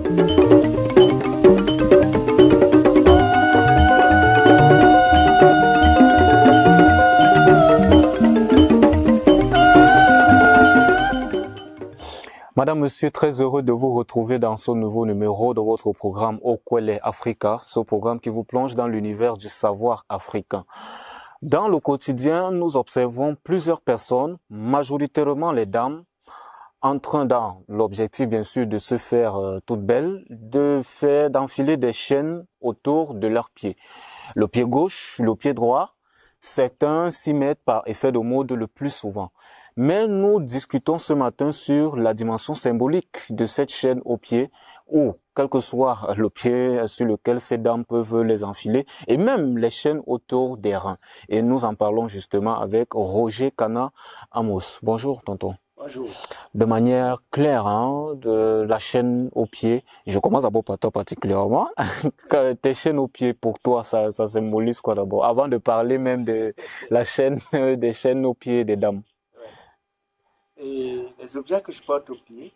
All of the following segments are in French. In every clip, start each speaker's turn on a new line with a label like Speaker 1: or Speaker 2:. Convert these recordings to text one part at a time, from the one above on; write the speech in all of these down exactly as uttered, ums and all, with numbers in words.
Speaker 1: Madame, Monsieur, très heureux de vous retrouver dans ce nouveau numéro de votre programme Okwele Africa, ce programme qui vous plonge dans l'univers du savoir africain. Dans le quotidien, nous observons plusieurs personnes, majoritairement les dames, en train dans l'objectif bien sûr de se faire euh, toutes belles, de faire d'enfiler des chaînes autour de leurs pieds. Le pied gauche, le pied droit, certains s'y mettent par effet de mode le plus souvent. Mais nous discutons ce matin sur la dimension symbolique de cette chaîne au pied, ou quel que soit le pied sur lequel ces dames peuvent les enfiler, et même les chaînes autour des reins. Et nous en parlons justement avec Roger Kana Amos. Bonjour tonton.
Speaker 2: Bonjour.
Speaker 1: De manière claire, hein, de la chaîne au pied, je commence d'abord par toi particulièrement. Tes chaînes au pied, pour toi, ça, ça symbolise quoi d'abord? Avant de parler même de la chaîne, des chaînes au pied des dames.
Speaker 2: Et les objets que je porte au pied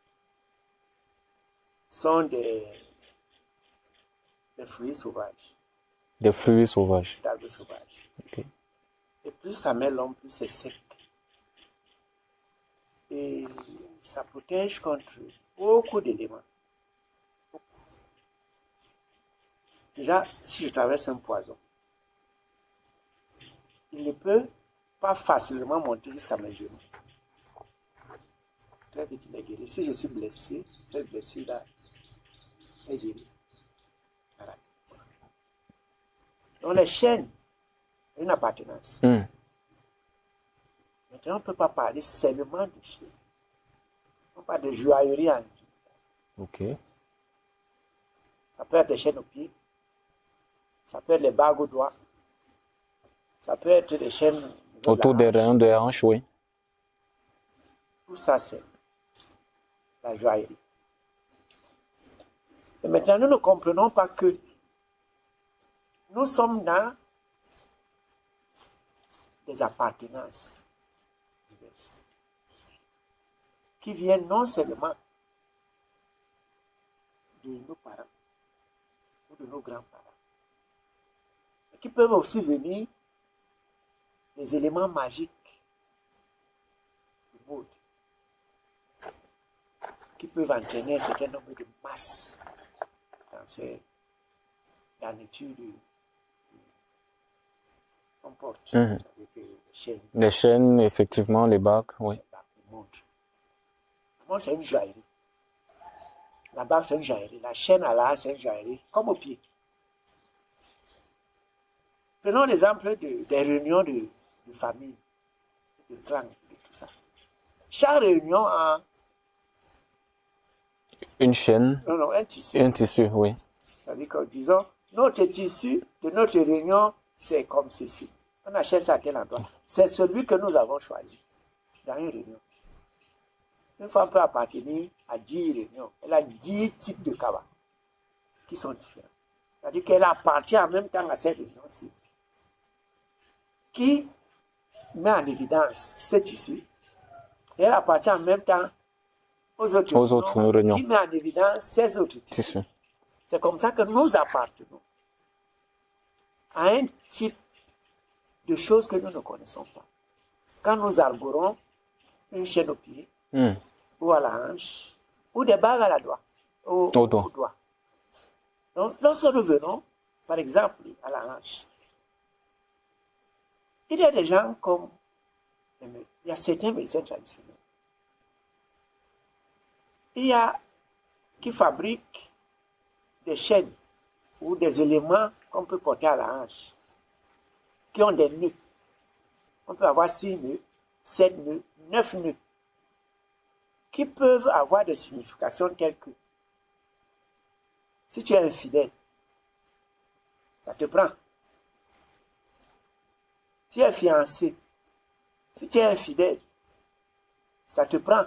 Speaker 2: sont des, des fruits sauvages.
Speaker 1: Des fruits sauvages.
Speaker 2: Des arbres sauvages.
Speaker 1: Okay.
Speaker 2: Et plus ça met long, plus c'est sec. Et ça protège contre beaucoup d'éléments. Déjà, si je traverse un poison, il ne peut pas facilement monter jusqu'à mes genoux. Très vite, il est guéri. Si je suis blessé, cette blessure-là est guérie. Voilà. Donc les chaînes ont une appartenance.
Speaker 1: Mm.
Speaker 2: Maintenant, on ne peut pas parler seulement de chaînes. On parle de joaillerie en
Speaker 1: Ok.
Speaker 2: Ça peut être des chaînes aux pieds. Ça peut être les bagues aux doigts. Ça peut être des chaînes
Speaker 1: autour des reins, des hanches, oui.
Speaker 2: Tout ça, c'est la joaillerie. Et maintenant, nous ne comprenons pas que nous sommes dans des appartenances diverses qui viennent non seulement de nos parents ou de nos grands-parents, mais qui peuvent aussi venir des éléments magiques du monde qui peuvent entraîner un certain nombre de masses dans ces garnitures qu'on porte.
Speaker 1: Mm-hmm.
Speaker 2: Avec les chaînes.
Speaker 1: Les chaînes, effectivement, les bagues, oui.
Speaker 2: Les bagues, les montres. La montre, c'est une joaillerie. La bague, c'est une joaillerie. La chaîne à l'arc, c'est une joaillerie, comme au pied. Prenons l'exemple de, des réunions de, de famille, de clan, de tout ça. Chaque réunion a
Speaker 1: une chaîne,
Speaker 2: non, non, un tissu.
Speaker 1: Un tissu, oui.
Speaker 2: C'est-à-dire que, disons, notre tissu de notre réunion, c'est comme ceci. On achète ça à quel endroit? C'est celui que nous avons choisi dans une réunion. Une femme peut appartenir à dix réunions. Elle a dix types de kava qui sont différents. C'est-à-dire qu'elle appartient en même temps à cette réunion-ci, qui met en évidence ce tissu. Et elle appartient en même temps aux autres,
Speaker 1: aux autres réunions,
Speaker 2: qui met en évidence ces autres tissus. C'est comme ça que nous appartenons à un type de choses que nous ne connaissons pas. Quand nous arborons une chaîne au pied,
Speaker 1: mm.
Speaker 2: ou à la hanche, ou des bagues à la doigt, au,
Speaker 1: au, doigt.
Speaker 2: au doigt. Donc, lorsque nous venons, par exemple, à la hanche, il y a des gens comme, il y a certains médecins traditionnels, il y a qui fabriquent des chaînes ou des éléments qu'on peut porter à la hanche, qui ont des nœuds. On peut avoir six nœuds, sept nœuds, neuf nœuds, qui peuvent avoir des significations telles que, si tu es infidèle, ça te prend. Tu es fiancé, si tu es infidèle, ça te prend.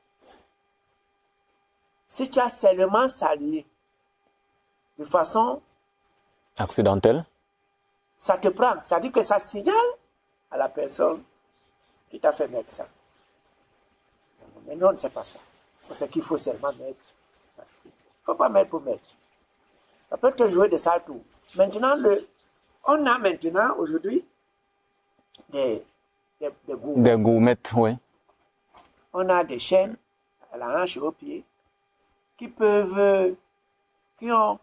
Speaker 2: Si tu as seulement salué de façon
Speaker 1: accidentelle,
Speaker 2: ça te prend. Ça dit que ça signale à la personne qui t'a fait mettre ça. Mais non, c'est pas ça. C'est qu'il faut seulement mettre parce que faut pas mettre pour mettre. Ça peut te jouer de sales tours. Maintenant, le, on a maintenant, aujourd'hui, des, des, des gourmets.
Speaker 1: Des gourmets, oui.
Speaker 2: On a des chaînes à la hanche et au pied qui peuvent, qui ont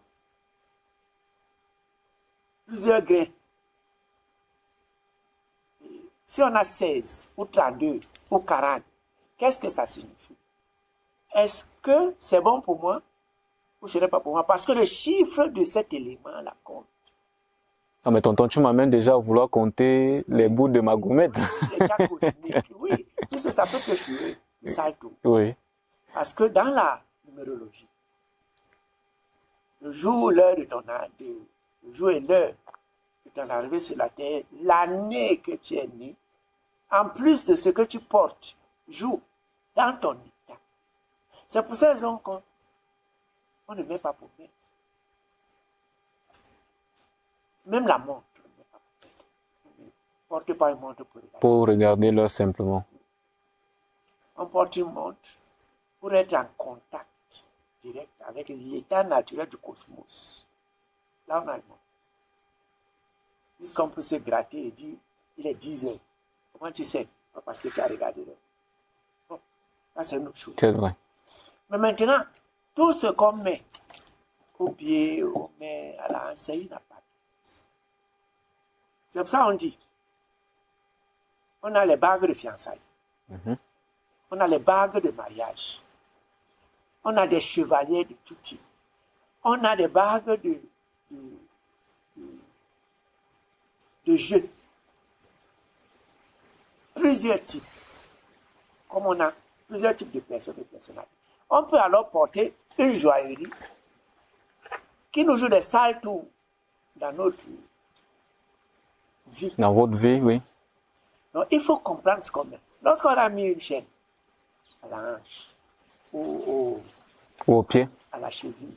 Speaker 2: plusieurs grains. Si on a seize, ou trente-deux, ou quarante, qu'est-ce que ça signifie? Est-ce que c'est bon pour moi ou ce n'est pas pour moi? Parce que le chiffre de cet élément-là compte.
Speaker 1: Non mais tonton, tu m'amènes déjà à vouloir compter les bouts de ma gourmette.
Speaker 2: C'est déjà cosmique, oui. Puisque ça peut te jouer, salto.
Speaker 1: Oui.
Speaker 2: Parce que dans la numérologie, le jour, l'heure de ton de, le jour et l'heure de ton arrivée sur la terre, l'année que tu es né, en plus de ce que tu portes, joue dans ton état. C'est pour ces raisons qu'on on ne met pas pour mettre. Même la montre, on ne met pas pour mettre. On ne porte pas une montre pour regarder.
Speaker 1: Pour regarder l'heure simplement.
Speaker 2: On porte une montre pour être en contact direct avec l'état naturel du cosmos. Là, on a une montre. Puisqu'on peut se gratter et dire, il est dix heures. Comment tu sais? Parce que tu as regardé l'heure. Bon, ça c'est une autre chose.
Speaker 1: C'est vrai.
Speaker 2: Mais maintenant, tout ce qu'on met au pied, on met à la hanche, c'est une appartenance. C'est pour ça qu'on dit, on a les bagues de fiançailles,
Speaker 1: Mm-hmm.
Speaker 2: on a les bagues de mariage, on a des chevaliers de tout type, on a des bagues de, de, de, de jeu, plusieurs types, comme on a plusieurs types de personnes et personnalités. On peut alors porter une joaillerie qui nous joue des sales tours dans notre vie.
Speaker 1: Dans votre vie, oui.
Speaker 2: Donc, il faut comprendre ce qu'on met. Lorsqu'on a mis une chaîne à la hanche ou, ou
Speaker 1: Ou au pied.
Speaker 2: à la cheville,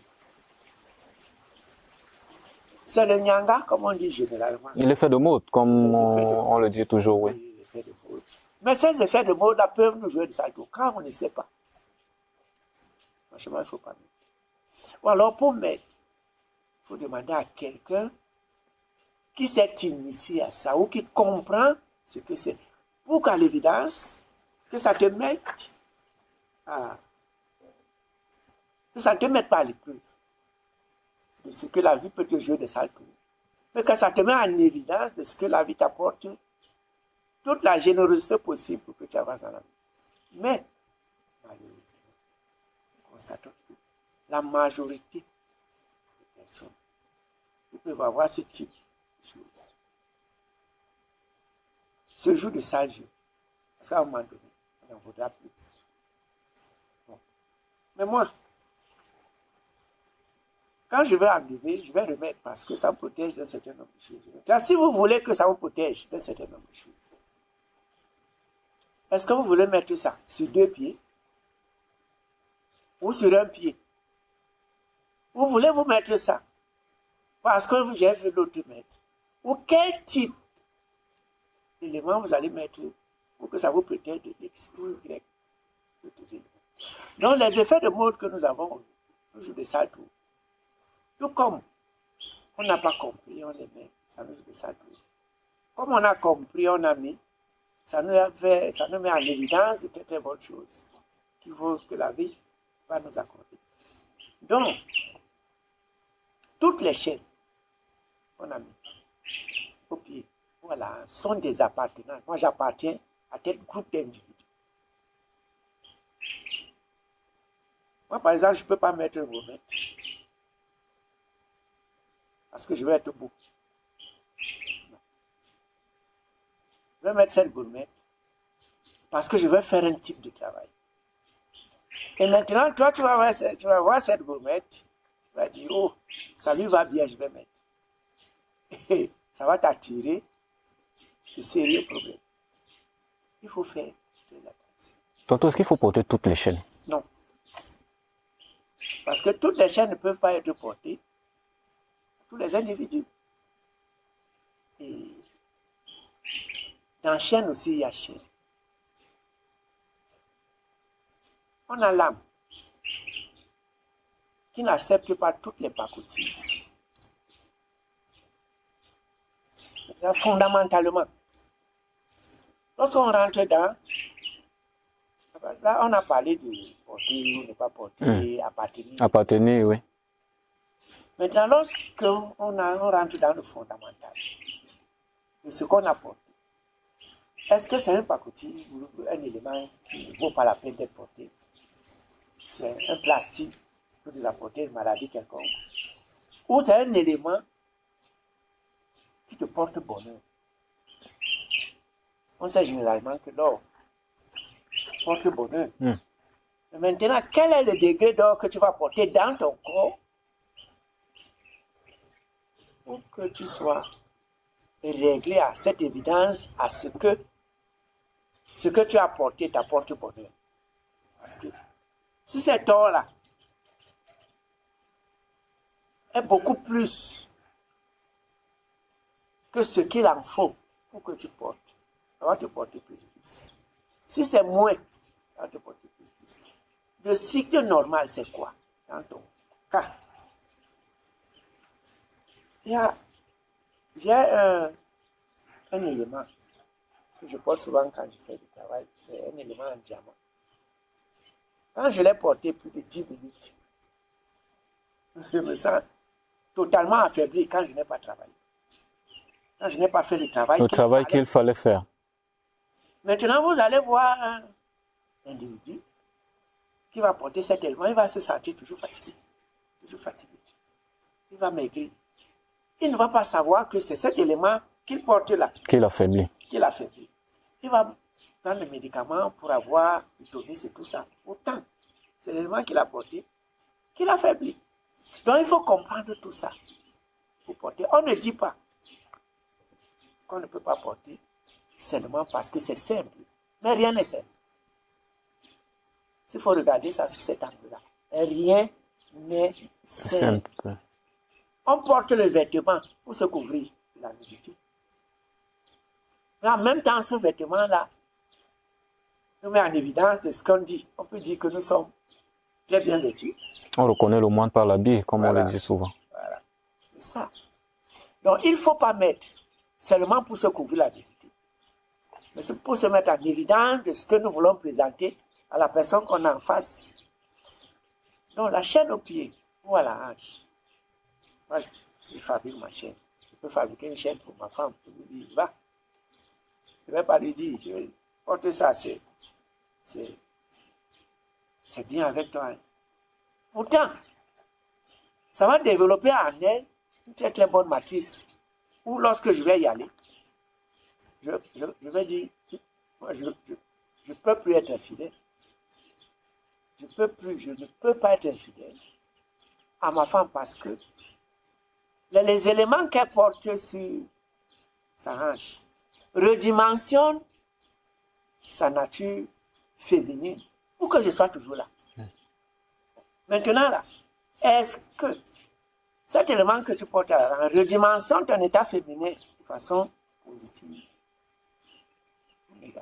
Speaker 2: c'est le nyanga, comme on dit généralement.
Speaker 1: L'effet de mode, comme
Speaker 2: Les
Speaker 1: on,
Speaker 2: effets de mode.
Speaker 1: on le dit toujours, oui.
Speaker 2: Les effets de mode. Mais ces effets de mode-là peuvent nous jouer des sales tours quand on ne sait pas. Franchement, il ne faut pas mettre. Ou alors, pour mettre, il faut demander à quelqu'un qui s'est initié à ça ou qui comprend ce que c'est. Pour qu'à l'évidence, que ça te mette à, que ça ne te mette pas à l'épreuve de ce que la vie peut te jouer de sales tours, mais que ça te met en évidence de ce que la vie t'apporte, toute la générosité possible pour que tu avances dans la vie. Mais, malheureusement, nous constatons que la majorité des personnes qui peuvent avoir ce type de choses se jouent de sales jeux. Parce qu'à un moment donné, on n'en voudra plus. Bon. Mais moi, quand je vais enlever, je vais remettre parce que ça me protège d'un certain nombre de choses. Car si vous voulez que ça vous protège d'un certain nombre de choses, est-ce que vous voulez mettre ça sur deux pieds ou sur un pied? Vous voulez vous mettre ça parce que j'ai vu l'autre mettre? Ou quel type d'élément vous allez mettre pour que ça vous protège de X ou Y? Donc les effets de mode que nous avons, toujours des sales tours. Tout comme on n'a pas compris, on les met, ça nous joue des sales tours. Comme on a compris, on a mis, ça nous, avait, ça nous met en évidence de très très bonnes choses qu'il faut que la vie va nous accorder. Donc, toutes les chaînes qu'on a mis au pied, voilà, sont des appartenances. Moi, j'appartiens à tel groupe d'individus. Moi, par exemple, je ne peux pas mettre un gourmet parce que je vais être beau. Non. Je vais mettre cette gourmet parce que je vais faire un type de travail. Et maintenant, toi, tu vas voir, tu vas voir cette gourmet, tu vas dire, oh, ça lui va bien, je vais mettre. Et ça va t'attirer de sérieux problèmes. Il faut faire très attention.
Speaker 1: Tonton, est-ce qu'il faut porter toutes les chaînes?
Speaker 2: Non. Parce que toutes les chaînes ne peuvent pas être portées à tous les individus. Et dans chaîne aussi, il y a chaîne. On a l'âme qui n'acceptent pas toutes les pacotilles. Fondamentalement, lorsqu'on rentre dans... Là, on a parlé de porter ou ne pas porter, mmh. appartenir.
Speaker 1: Appartenir, oui.
Speaker 2: Maintenant, lorsqu'on on rentre dans le fondamental de ce qu'on a porté, est-ce que c'est un pacotille ou un élément qui ne vaut pas la peine d'être porté? C'est un plastique pour nous apporter une maladie quelconque? Ou c'est un élément qui te porte bonheur? On sait généralement que l'or porte bonheur. Mm. Mais maintenant, quel est le degré d'or que tu vas porter dans ton corps pour que tu sois réglé à cette évidence, à ce que ce que tu as porté t'apporte bonheur? Parce que si cet or-là est beaucoup plus que ce qu'il en faut pour que tu portes, ça va te porter préjudice. Si c'est moins, ça va te porter préjudice. Le strict normal, c'est quoi dans ton cas? Il y a, j'ai un, un élément que je porte souvent quand je fais du travail, c'est un élément en diamant. Quand je l'ai porté plus de dix minutes, je me sens totalement affaibli quand je n'ai pas travaillé. Quand je n'ai pas fait le travail
Speaker 1: le travail qu'il fallait faire.
Speaker 2: Maintenant, vous allez voir un individu qui va porter cet élément, il va se sentir toujours fatigué. Toujours fatigué. Il va maigrir. Il ne va pas savoir que c'est cet élément qu'il porte là.
Speaker 1: Qu'il affaiblit.
Speaker 2: Qu'il affaiblit. Il va prendre le médicament pour avoir du tonus et tout ça. Pourtant, c'est l'élément qu'il a porté qu'il affaiblit. Donc, il faut comprendre tout ça pour porter. On ne dit pas qu'on ne peut pas porter seulement parce que c'est simple. Mais rien n'est simple. Il faut regarder ça sur cet angle-là. Rien n'est simple. simple. On porte le vêtement pour se couvrir de la nudité. Mais en même temps, ce vêtement-là nous met en évidence de ce qu'on dit. On peut dire que nous sommes très bien vêtus.
Speaker 1: On reconnaît le moine par l'habit, comme
Speaker 2: voilà.
Speaker 1: on le dit souvent.
Speaker 2: Voilà. C'est ça. Donc, il ne faut pas mettre seulement pour se couvrir la nudité, mais c'est pour se mettre en évidence de ce que nous voulons présenter à la personne qu'on a en face. Donc, la chaîne au pied ou à la hanche. Moi, je, je fabrique ma chaîne. Je peux fabriquer une chaîne pour ma femme, pour lui dire, va. Je ne vais pas lui dire, je vais porter ça, c'est, c'est, c'est bien avec toi. Pourtant, ça va développer en elle une très très bonne matrice. Ou lorsque je vais y aller, je, je, je vais dire, moi, je ne peux plus être infidèle. Je, peux plus, je ne peux pas être infidèle à ma femme parce que les, les éléments qu'elle porte sur sa hanche redimensionnent sa nature féminine pour que je sois toujours là. Mmh. Maintenant, là, est-ce que cet élément que tu portes à la hanche redimensionne ton état féminin de façon positive ou négative?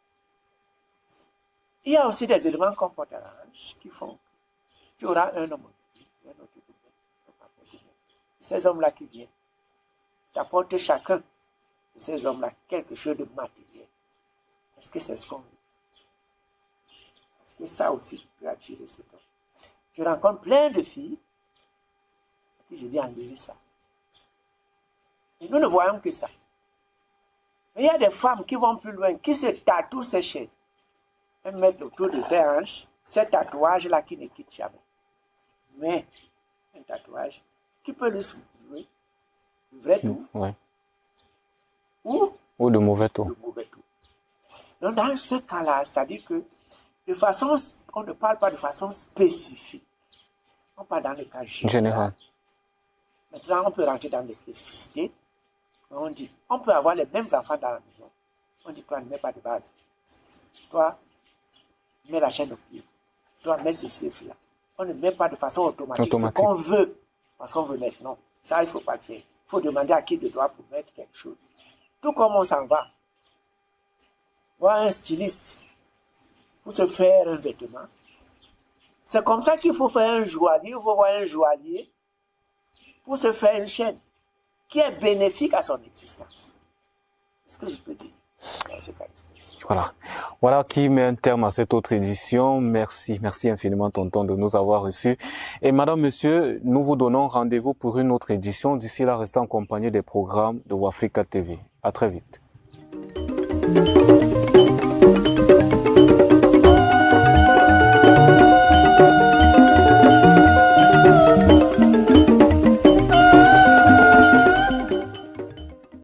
Speaker 2: Il y a aussi des éléments qu'on porte à la hanche qui font que tu auras un homme, un autre homme. Ces hommes-là qui viennent t'apportent chacun de ces hommes-là quelque chose de matériel. Est-ce que c'est ce qu'on veut? Parce que ça aussi peut attirer cet homme. Je rencontre plein de filles à qui je dis enlevez ça. Et nous ne voyons que ça. Mais il y a des femmes qui vont plus loin, qui se tatouent ces chaînes. Elles mettent autour de ses hanches ces tatouages-là qui ne quittent jamais. Mais un tatouage qui peut lui soulever le vrai tout.
Speaker 1: Ouais.
Speaker 2: Ou,
Speaker 1: ou de mauvais tout.
Speaker 2: De mauvais tout. Donc dans ce cas-là, c'est-à-dire que de façon, on ne parle pas de façon spécifique. On parle dans le cas général. général. Maintenant, on peut rentrer dans les spécificités. On dit, on peut avoir les mêmes enfants dans la maison. On dit, toi, ne mets pas de bague. Toi, mets la chaîne au pied. Toi, mets ceci et cela. On ne met pas de façon automatique, automatique. Ce qu'on veut. Parce qu'on veut mettre. Non, ça, il ne faut pas le faire. Il faut demander à qui de droit pour mettre quelque chose. Tout comme on s'en va voir un styliste pour se faire un vêtement. C'est comme ça qu'il faut faire un joaillier, il faut voir un joaillier pour se faire une chaîne qui est bénéfique à son existence. C'est ce que je peux dire.
Speaker 1: Voilà. Voilà qui met un terme à cette autre édition. Merci, merci infiniment tonton de nous avoir reçus. Et madame, monsieur, nous vous donnons rendez-vous pour une autre édition. D'ici là, restez en compagnie des programmes de Wafrika T V. À très vite.